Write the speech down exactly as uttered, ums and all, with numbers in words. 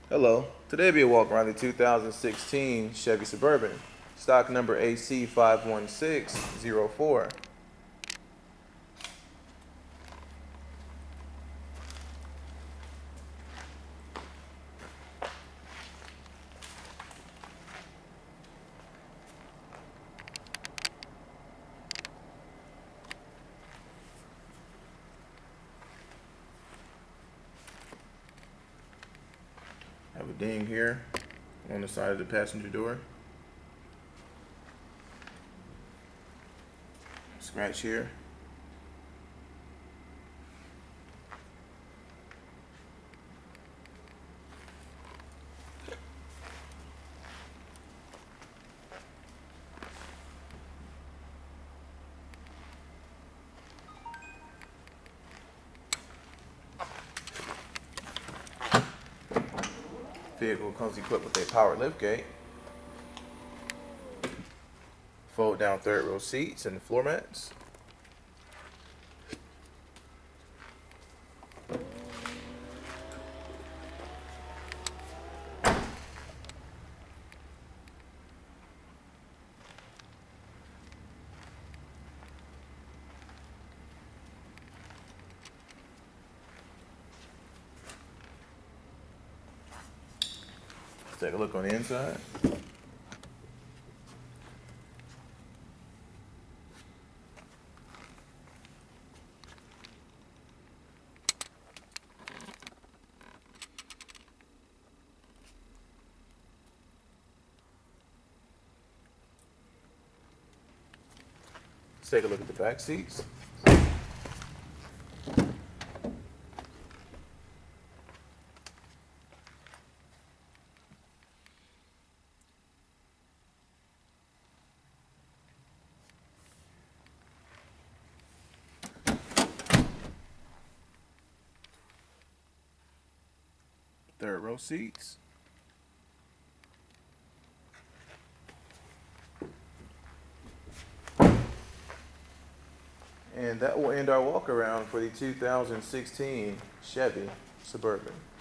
Hello, today will be a walk around the two thousand sixteen Chevy Suburban, stock number A C five one six zero four. Have a ding here on the side of the passenger door. Scratch here. Vehicle comes equipped with a power liftgate, fold down third row seats and the floor mats. Let's take a look on the inside. Let's take a look at the back seats. Third row seats. And that will end our walk around for the two thousand sixteen Chevy Suburban.